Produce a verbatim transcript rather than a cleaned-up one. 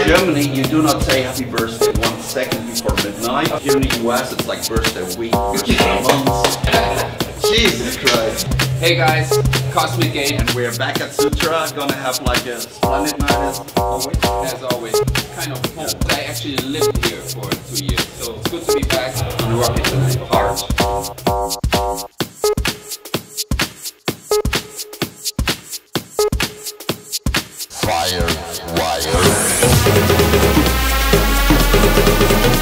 In Germany, you do not say happy birthday one second before midnight. Here in the U S, it's like birthday week, birthday month. Jesus Christ. Hey guys, Cosmic Gate. And we're back at Sutra, gonna have like a splendid night as always. As always, kind of home. I actually lived here for two years, so it's good to be back. On rocket tonight, hard. Fire wire.